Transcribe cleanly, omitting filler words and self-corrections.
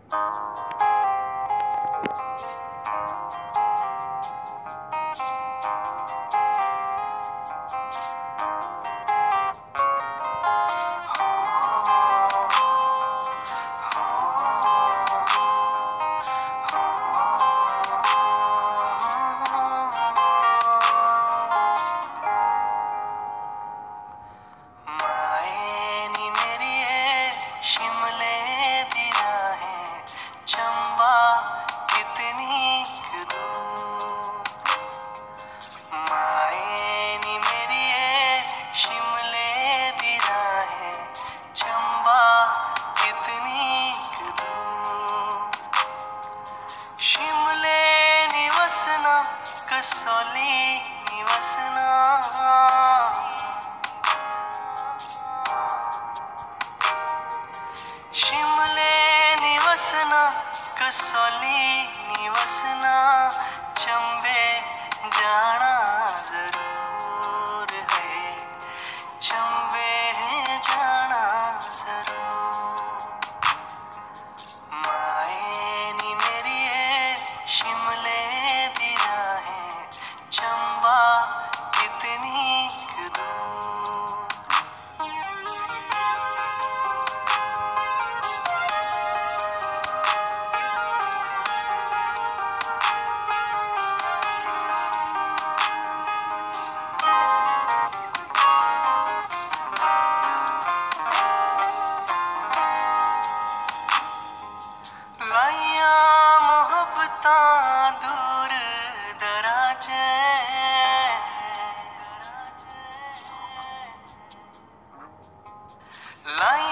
चंबा कितनी दूर, माए नी मेरी शिमले दी राहें, चंबा कितनी दूर। शिमले नी वसना कसौली नी वसना, शिमले नी वसना कसौली नी वसना, चंबे जाना जरूर है, चंबे जाना जरूर। माए नी मेरी शिमले दी राहें, चंबा कितनी दूर। लाइया मोहब्बतां दूर दराजे, लाइया